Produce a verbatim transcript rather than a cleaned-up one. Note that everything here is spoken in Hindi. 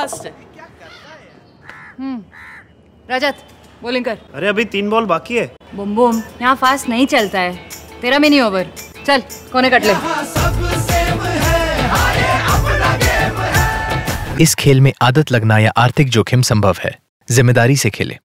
फास्ट है। हम्म रजत बॉलिंग कर। अरे अभी तीन बॉल बाकी है। बुम बुम यहाँ फास्ट नहीं चलता है। तेरा मिनी ओवर चल कोने कट ले। इस खेल में आदत लगना या आर्थिक जोखिम संभव है। जिम्मेदारी से खेलें।